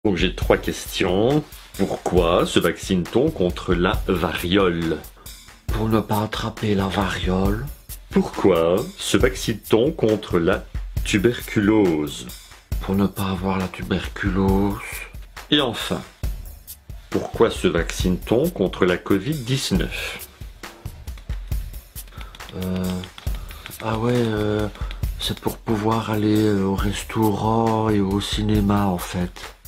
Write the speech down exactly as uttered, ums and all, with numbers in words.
Donc j'ai trois questions. Pourquoi se vaccine-t-on contre la variole? Pour ne pas attraper la variole. Pourquoi se vaccine-t-on contre la tuberculose? Pour ne pas avoir la tuberculose. Et enfin, pourquoi se vaccine-t-on contre la Covid dix-neuf? Euh... Ah ouais, euh... c'est pour pouvoir aller au restaurant et au cinéma en fait.